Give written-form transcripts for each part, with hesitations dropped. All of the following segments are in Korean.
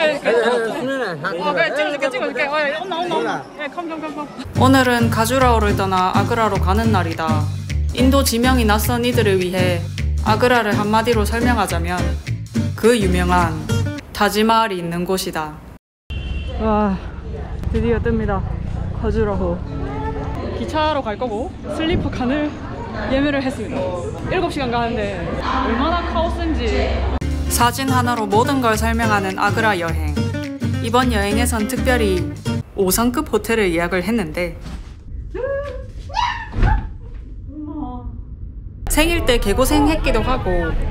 찍어줄게. 엄마. 오늘은 가주라오를 떠나 아그라로 가는 날이다. 인도 지명이 낯선 이들을 위해 아그라를 한마디로 설명하자면 그 유명한 타지마할이 있는 곳이다. 와, 드디어 뜹니다. 가주라호. 기차로 갈 거고 슬리퍼 칸을 예매를 했습니다. 7시간 가는데 얼마나 카오스인지. 사진 하나로 모든 걸 설명하는 아그라 여행. 이번 여행에선 특별히 5성급 호텔을 예약을 했는데 생일 때 개고생 했기도 하고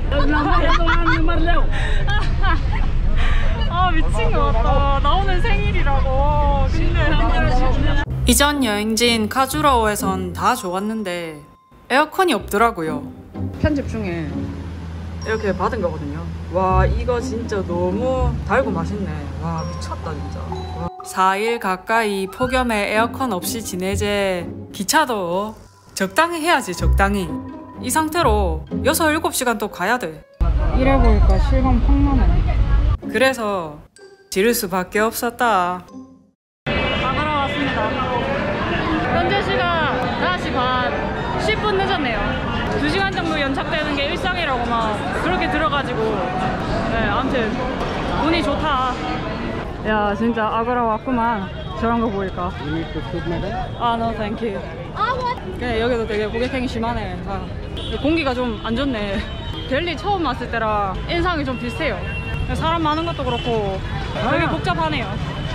아 미친 것 같다. 나 오늘 생일이라고. 근데 이전 여행지인 카주라오에선 다 좋았는데 에어컨이 없더라고요. 편집 중에 이렇게 받은 거거든요. 와 이거 진짜 너무 달고 맛있네. 와 미쳤다 진짜. 와. 4일 가까이 폭염에 에어컨 없이 지내재. 기차도 적당히 해야지 적당히. 이 상태로 6, 7시간 또 가야 돼. 이래보니까 실감 확 나네. 그래서 지를 수밖에 없었다. 아그라 왔습니다. 현재 시간 5시 반. 10분 늦었네요. 2시간 정도 연착되는 게 일상이라고 막 그렇게 들어가지고. 네, 아무튼 운이 좋다. 야 진짜 아그라 왔구만. 저런 거 보니까. 아, no, thank you. 그래, 여기도 되게 고객행위 심하네. 아, 공기가 좀 안 좋네. 델리 처음 왔을 때랑 인상이 좀 비슷해요. 사람 많은 것도 그렇고 되게 복잡하네요.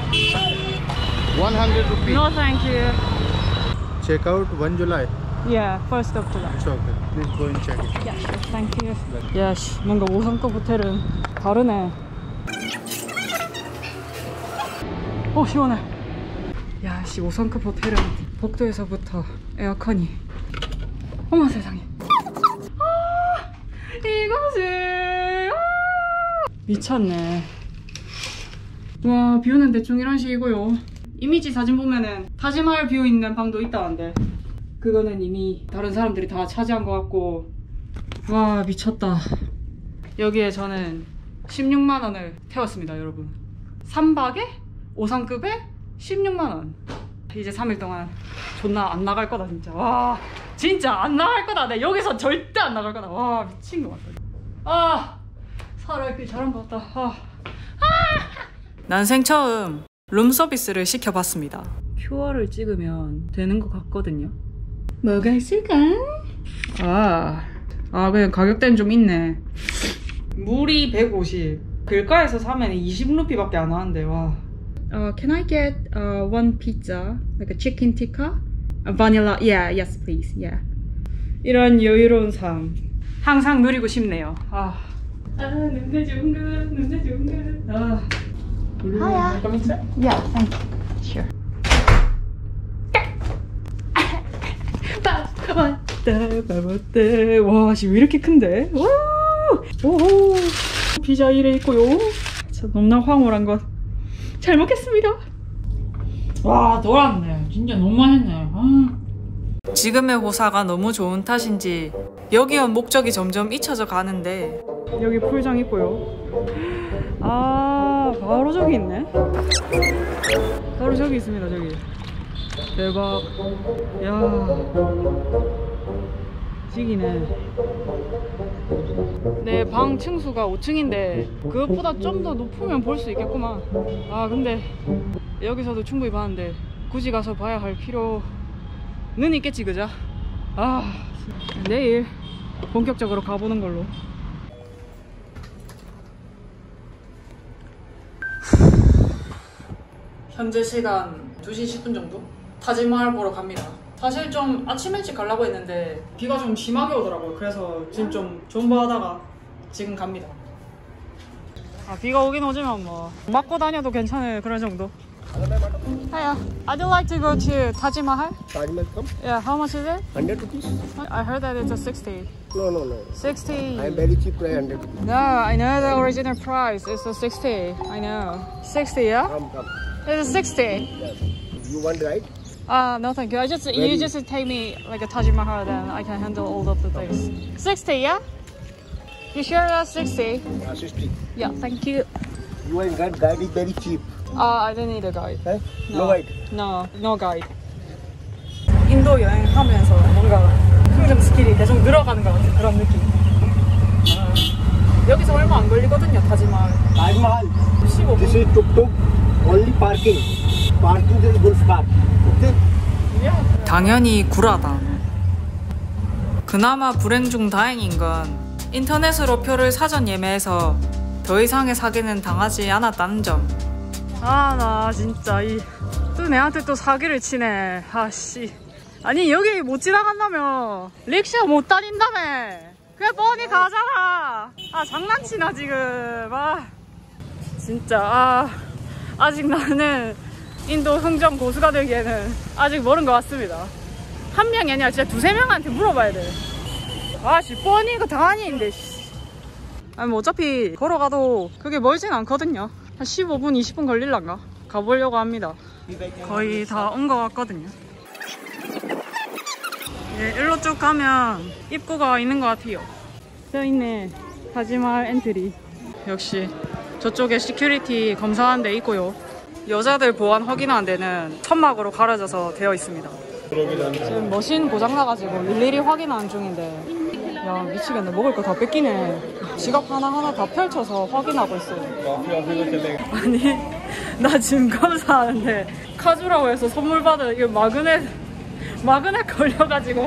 100 rupees. No, thank you. Check out 1 July. Yeah, 1st of July. It's okay. Please go and check it. Yeah, sure. Thank you. 야, 씨, 뭔가 5성급 호텔은 다르네. 오, 시원해. 야, 씨, 5성급 호텔은 복도에서부터 에어컨이. 어머 세상에. 아, 이거지. 아, 미쳤네. 와, 뷰는 대충 이런 식이고요. 이미지 사진 보면은 타지마할 뷰 있는 방도 있다는데 그거는 이미 다른 사람들이 다 차지한 것 같고. 와 미쳤다. 여기에 저는 16만원을 태웠습니다 여러분. 3박에 5성급에 16만원. 이제 3일 동안 존나 안 나갈 거다 진짜. 와 진짜 안 나갈 거다. 내 여기서 절대 안 나갈 거다. 와 미친 것 같다. 아 살아있길 잘한 것 같다. 아. 난생 처음 룸서비스를 시켜봤습니다. QR을 찍으면 되는 것 같거든요. 뭐가 있을까? 그냥 가격대는 좀 있네. 물이 150. 길가에서 사면 20루피밖에 안 하는데. 와. Can I get one pizza, like a chicken tikka, a vanilla? Yeah, yes, please. Yeah. 이런 여유로운 삶 항상 누리고 싶네요. 눈내 좋은 것, 눈내 좋은 것. Hiya. Yeah, thank you. Sure. 와, 지금 왜 이렇게 큰데? 오, 피자 1에 있고요. 자, 너무나 황홀한 것. 잘 먹겠습니다. 와, 돌았네. 진짜 너무 맛있네. 지금의 호사가 너무 좋은 탓인지 여기 온 목적이 점점 잊혀져 가는데. 여기 풀장 있고요. 바로 저기 있네. 바로 저기 있습니다. 저기. 대박. 야 지기네. 내 방 층수가 5층인데 그것보다 좀 더 높으면 볼 수 있겠구만. 근데 여기서도 충분히 봤는데 굳이 가서 봐야 할 필요는 있겠지 그죠? 내일 본격적으로 가보는 걸로. 현재 시간 2시 10분 정도? 타지마할 보러 갑니다. 사실 좀 아침 일찍 가려고 했는데 비가 좀 심하게 오더라고요. 그래서 지금 좀 존버하다가 지금 갑니다. 비가 오긴 오지만 뭐 맞고 다녀도 괜찮을 그런 정도. Hiya, I'd like to go to Taj Mahal. Taj Mahal come? Yeah, how much is it? 100 rupees? I heard that it's a 60. No. 60. I'm very cheap price 100 rupees. No, I know the original price. It's a 60. I know. 60, yeah? Come. It's a 60. Yes. You want right? No thank you. You just take me like a Taj Mahal, then I can handle all of the things. 60, yeah? You sure that's 60? 60. Yeah, thank you. You want guide? Guide is very cheap. I don't need a guide. Eh? No guide. No guide. 인도 여행하면서 뭔가 흥정 스킬이 계속 늘어가는 것 같은 그런 느낌. 여기서 얼마 안 걸리거든요, 타지마을. Taj Mahal. 15분. This is tuk-tuk. Only parking. Parking is golf cart. Okay? 당연히 구라다. 그나마 불행 중 다행인 건 인터넷으로 표를 사전 예매해서 더 이상의 사기는 당하지 않았다는 점. 나 진짜 또 내한테 또 사기를 치네. 아씨. 아니 여기 못 지나간다며. 릭샤 못 다닌다며. 그냥 뻔히 가잖아. 장난치나 지금. 진짜 아직 나는 인도 흥정 고수가 되기에는 아직 멀은 것 같습니다. 한 명이 아니라 진짜 두세 명한테 물어봐야 돼. 뻔히 이거 다 아닌데. 뭐 어차피 걸어가도 그게 멀진 않거든요. 한 15분 20분 걸릴란가 가보려고 합니다. 거의 다 온 것 같거든요. 일로 쭉 가면 입구가 있는 것 같아요. 써 있네. 타지마할 엔트리. 역시 저쪽에 시큐리티 검사하는 데 있고요. 여자들 보안 확인하는 데는 천막으로 가려져서 되어 있습니다. 지금 머신 고장나가지고 일일이 확인하는 중인데 야 미치겠네. 먹을 거 다 뺏기네. 지갑 하나하나 다 펼쳐서 확인하고 있어요. 아니 나 지금 검사하는데 카주라고에서 선물 받은 이거 마그넷 걸려가지고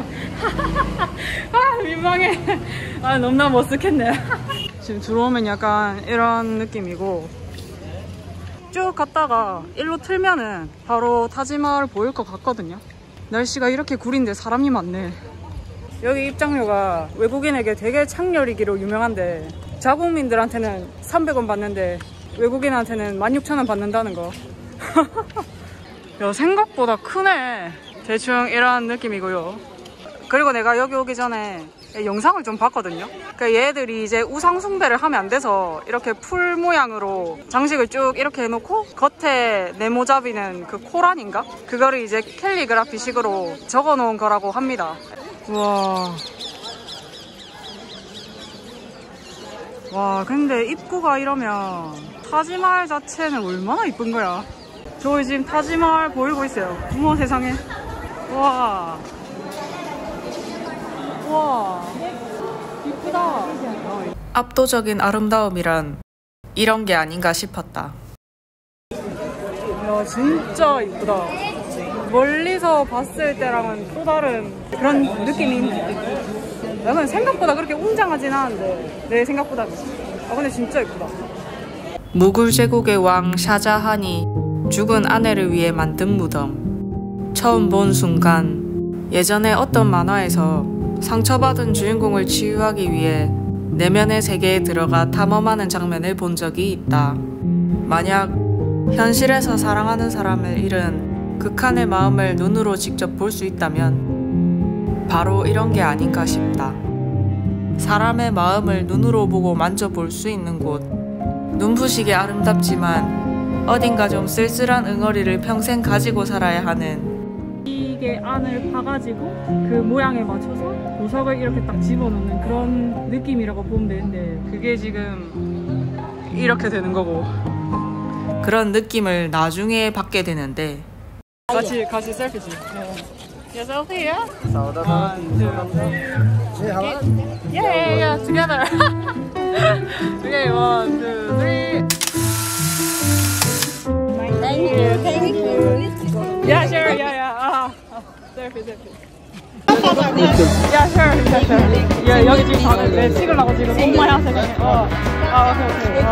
민망해. 너무나 머쓱했네. 지금 들어오면 약간 이런 느낌이고 쭉 갔다가 일로 틀면은 바로 타지마을 보일 것 같거든요. 날씨가 이렇게 구린데 사람이 많네. 여기 입장료가 외국인에게 되게 창렬이기로 유명한데 자국민들한테는 300원 받는데 외국인한테는 16,000원 받는다는 거. 야, 생각보다 크네. 대충 이런 느낌이고요. 그리고 내가 여기 오기 전에 영상을 좀 봤거든요. 그러니까 얘들이 이제 우상숭배를 하면 안 돼서 이렇게 풀 모양으로 장식을 쭉 이렇게 해놓고 겉에 네모잡이는 그 코란인가? 그거를 이제 캘리그라피 식으로 적어 놓은 거라고 합니다. 와 근데 입구가 이러면 타지마할 자체는 얼마나 이쁜 거야. 저희 지금 타지마할 보이고 있어요. 어머 세상에. 와 이쁘다. 압도적인 아름다움이란 이런 게 아닌가 싶었다. 야 진짜 이쁘다. 멀리서 봤을 때랑은 또 다른 그런 느낌이. 나는 생각보다 그렇게 웅장하진 않은데 내 생각보다는. 근데 진짜 이쁘다. 무굴 제국의 왕 샤자한이 죽은 아내를 위해 만든 무덤. 처음 본 순간 예전에 어떤 만화에서 상처받은 주인공을 치유하기 위해 내면의 세계에 들어가 탐험하는 장면을 본 적이 있다. 만약 현실에서 사랑하는 사람을 잃은 극한의 마음을 눈으로 직접 볼 수 있다면 바로 이런 게 아닌가 싶다. 사람의 마음을 눈으로 보고 만져볼 수 있는 곳. 눈부시게 아름답지만 어딘가 좀 쓸쓸한 응어리를 평생 가지고 살아야 하는. 이게 안을 파가지고 그 모양에 맞춰서 보석을 이렇게 딱 집어넣는 그런 느낌이라고 보면 되는데 그게 지금 이렇게 되는 거고. 그런 느낌을 나중에 받게 되는데 같이 셀피지. Yeah, selfie, yeah? 1, 2, 3. Yeah, together. Okay, 1, 2, 3. Thank you. Yeah, sure, yeah. selfie. Yeah, sure. Yeah, 여기 지금 다들 내 찍으려고 지금 엄마야 세상에. 오케이.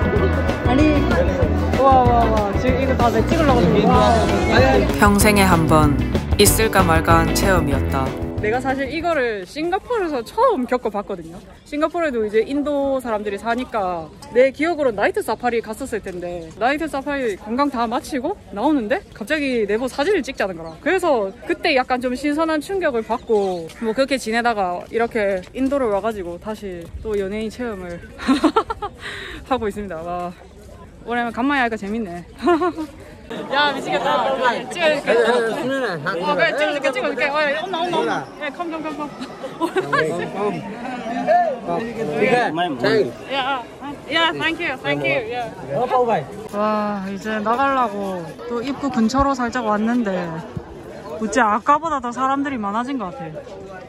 아니. 와. 지금 이거 다 내 찍으려고 지금. 평생에 한 번 있을까 말까한 체험이었다. 내가 사실 이거를 싱가포르에서 처음 겪어봤거든요. 싱가포르에도 이제 인도 사람들이 사니까 내 기억으로 나이트 사파리 갔었을 텐데 나이트 사파리 관광 다 마치고 나오는데 갑자기 내보 사진을 찍자는 거라. 그래서 그때 약간 좀 신선한 충격을 받고 뭐 그렇게 지내다가 이렇게 인도를 와가지고 다시 또 연예인 체험을 하고 있습니다. 와, 오랜만에 간만에 하니까 재밌네. 야 미치겠다. 찍어줄게. 그래 찍어줄게. 온나. 예, 컴. 야. Yeah, thank you, thank you. Yeah. Apa bhai? 와, 이제 나가려고 또 입구 근처로 살짝 왔는데 어째 아까보다 더 사람들이 많아진 것 같아.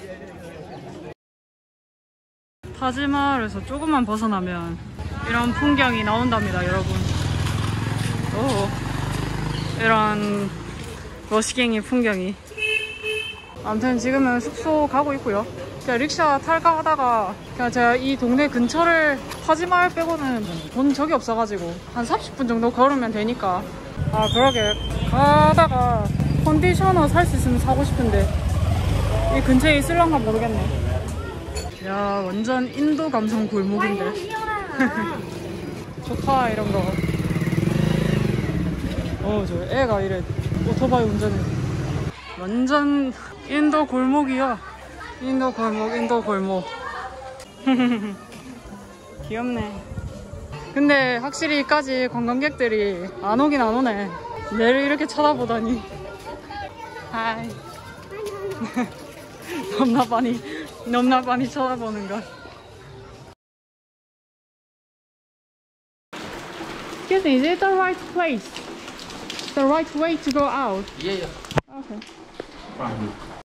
타지마할에서 조금만 벗어나면 이런 풍경이 나온답니다, 여러분. 오, 이런 러시갱이 풍경이. 아무튼 지금은 숙소 가고 있고요. 그냥 릭샤 탈까 하다가 그냥 제가 이 동네 근처를 타지마할 빼고는 본 적이 없어가지고 한 30분 정도 걸으면 되니까. 아, 그러게 가다가 컨디셔너 살 수 있으면 사고 싶은데 이 근처에 있을란가 모르겠네. 야, 완전 인도 감성 골목인데. 좋다, 이런 거. 저 애가 이래 오토바이 운전해. 완전 인도 골목이야. 인도 골목, 인도 골목. 귀엽네. 근데 확실히 이까지 관광객들이 안 오긴 안 오네. 얘를 이렇게 쳐다보다니. 하이. 넘나 많이 쳐다보는 걸. Excuse me, is it the right place? The right way to go out? Yeah. Okay. From